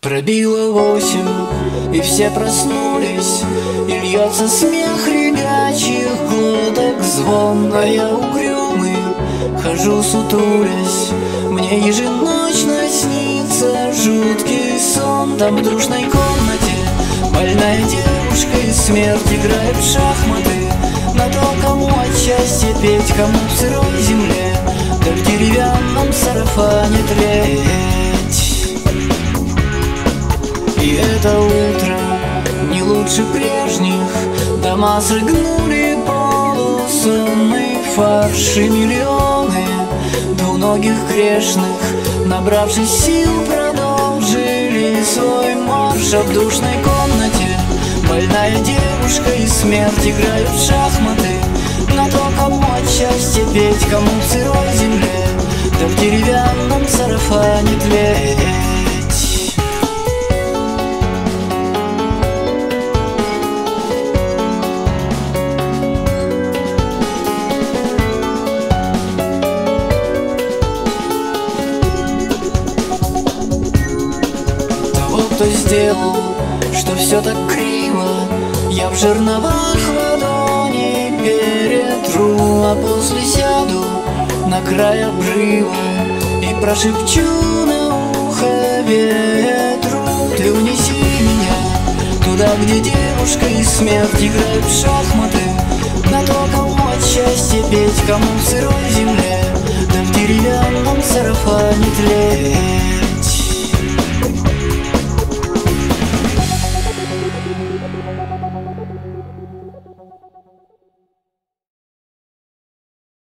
Пробило 8, и все проснулись, и льется смех ребячих глоток звон. А я угрюмый, хожу сутулясь, мне еженочно снится жуткий сон. Там в душной комнате больная девушка и смерть играет в шахматы. На то, кому от счастья петь, кому в сырой земле, да в деревянном сарафане тлеть. И это утро не лучше прежних, дома согнули полусонный фарш, и миллионы двуногих грешных, набравшись сил, продолжили свой марш. А в душной комнате больная девушка и смерть играют в шахматы. На то, кому от счастья петь, кому в сырой земле, да в деревянном сарафане тлеть. Кто сделал, что все так криво, я в жерновах ладони перетру. А после сяду на край обрыва и прошепчу на ухо ветру: ты унеси меня туда, где девушка и смерть играют в шахматы. На то, кому от счастья петь, кому в сырой земле, да в деревянном сарафане тлеть.